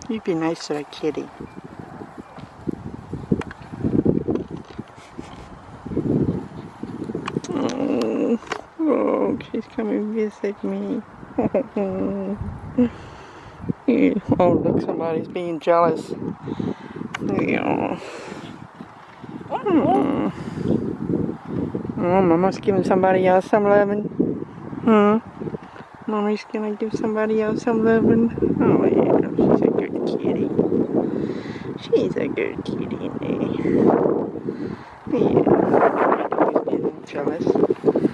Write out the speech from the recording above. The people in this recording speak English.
You'd be nice to a kitty. Oh, she's coming to visit me. Oh, look, somebody's being jealous. Yeah. Oh, Mama's giving somebody else some loving. Mommy's gonna give somebody else some loving. Oh, yeah, she's a good kitty. She's a good kitty in there. Yeah, he's getting jealous.